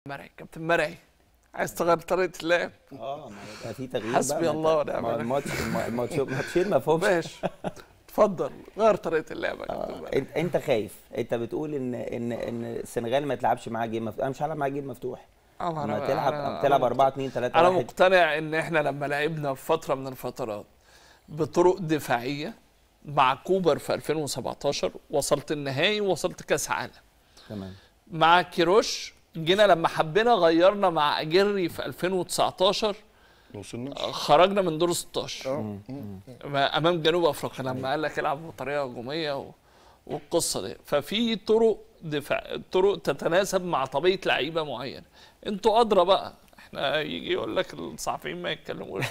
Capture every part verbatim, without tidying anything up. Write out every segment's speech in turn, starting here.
مرعي كابتن مرعي، عايز تغير طريقه اللعب؟ اه ما يبقى في تغيير. حسبي الله ونعم الوكيل. الماتش الماتش ماتشين ما فيهمش. ماشي اتفضل غير طريقه اللعب يا كابتن آه. مرعي. انت خايف، انت بتقول ان ان ان السنغال ما تلعبش معاها جيم مفتوح. انا مش هلعب معاها جيم مفتوح. لما تلعب تلعب أربعة اتنين ثلاثة انا واحد. مقتنع ان احنا لما لعبنا في فتره من الفترات بطرق دفاعيه مع كوبر في ألفين وسبعتاشر وصلت النهائي ووصلت كاس عالم. تمام. مع كيروش جينا لما حبينا غيرنا مع اجري في ألفين وتسعتاشر خرجنا من دور ستاشر امام جنوب افريقيا لما قال لك العب بطريقه هجوميه والقصه دي. ففي طرق دفاع، طرق تتناسب مع طبيعه لعيبه معينه. انتوا ادرى بقى، احنا يجي يقول لك الصحفيين ما يتكلموش.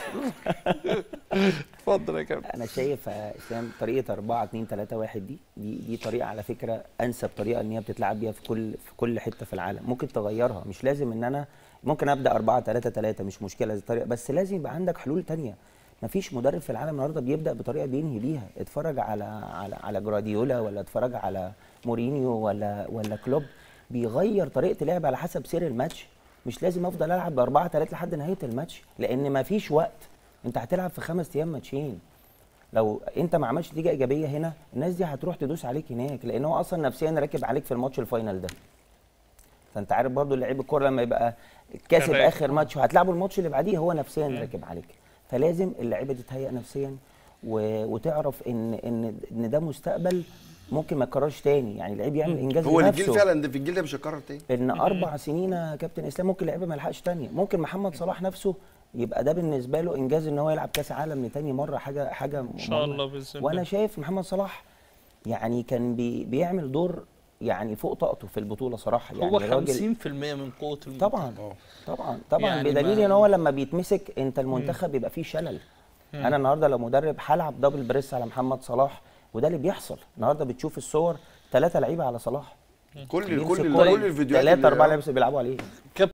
اتفضل يا كابتن. انا شايف يا اسلام طريقه أربعة اتنين ثلاثة واحد دي دي دي طريقه على فكره انسب طريقه ان هي بتتلعب بيها في كل في كل حته في العالم. ممكن تغيرها، مش لازم ان انا ممكن ابدا أربعة ثلاثة ثلاثة مش مشكله دي طريقه، بس لازم يبقى عندك حلول ثانيه. مفيش مدرب في العالم النهارده بيبدا بطريقه بينهي بيها. اتفرج على على على جراديولا ولا اتفرج على مورينيو ولا ولا كلوب، بيغير طريقه اللعب على حسب سير الماتش. مش لازم افضل العب بأربعة ثلاثة لحد نهايه الماتش، لان مفيش وقت. انت هتلعب في خمس ايام ماتشين. لو انت ما عملتش نتيجه ايجابيه هنا، الناس دي هتروح تدوس عليك هناك، لان هو اصلا نفسيا راكب عليك في الماتش الفاينل ده. فانت عارف برضو لعيب الكوره لما يبقى كاسب اخر ماتش وهتلعبه الماتش اللي بعديه، هو نفسيا راكب عليك. فلازم اللعيبه تتهيأ نفسيا و... وتعرف ان ان ان ده مستقبل ممكن ما يتكررش تاني. يعني اللعيب يعمل انجاز هو لنفسه. الجيل فعلا ده في الجيل ده مش هيتكرر تاني. ان اربع سنين يا كابتن اسلام ممكن لعيبه ما يلحقش تانيه. ممكن محمد صلاح نفسه يبقى ده بالنسبه له انجاز ان هو يلعب كاس عالم لتاني مره. حاجه حاجه ان شاء الله باذن الله. وانا شايف محمد صلاح يعني كان بي بيعمل دور يعني فوق طاقته في البطوله صراحه. يعني هو خمسين في المية من قوه المنتخب. طبعا طبعا طبعا يعني بدليل ان هو لما بيتمسك انت المنتخب بيبقى فيه شلل. مم. انا النهارده لو مدرب هلعب دبل بريس على محمد صلاح، وده اللي بيحصل النهارده. بتشوف الصور ثلاثه لعيبه على صلاح، كل كل كل الفيديوهات ثلاثه اربعه لعيبه بيلعبوا عليه.